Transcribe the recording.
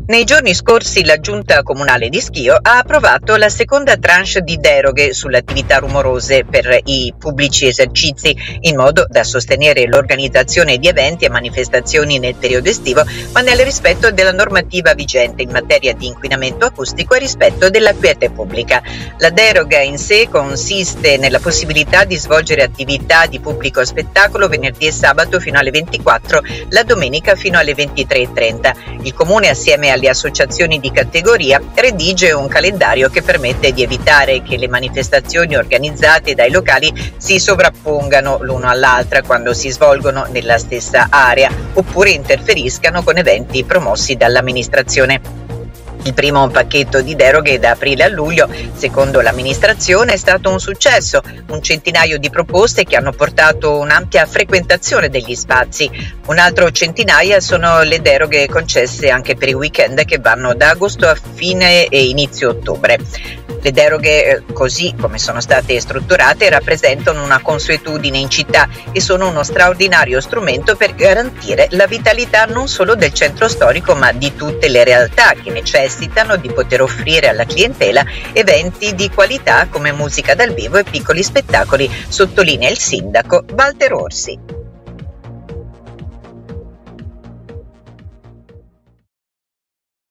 Nei giorni scorsi la Giunta Comunale di Schio ha approvato la seconda tranche di deroghe sulle attività rumorose per i pubblici esercizi, in modo da sostenere l'organizzazione di eventi e manifestazioni nel periodo estivo, ma nel rispetto della normativa vigente in materia di inquinamento acustico e rispetto della quiete pubblica. La deroga in sé consiste nella possibilità di svolgere attività di pubblico spettacolo venerdì e sabato fino alle 24, la domenica fino alle 23:30. Il Comune, assieme alle associazioni di categoria, redige un calendario che permette di evitare che le manifestazioni organizzate dai locali si sovrappongano l'uno all'altra quando si svolgono nella stessa area, oppure interferiscano con eventi promossi dall'amministrazione. Il primo pacchetto di deroghe da aprile a luglio, secondo l'amministrazione, è stato un successo, un centinaio di proposte che hanno portato un'ampia frequentazione degli spazi. Un altro centinaia sono le deroghe concesse anche per i weekend che vanno da agosto a fine e inizio ottobre. Le deroghe, così come sono state strutturate, rappresentano una consuetudine in città e sono uno straordinario strumento per garantire la vitalità non solo del centro storico, ma di tutte le realtà che necessitano di poter offrire alla clientela eventi di qualità come musica dal vivo e piccoli spettacoli, sottolinea il sindaco Walter Orsi.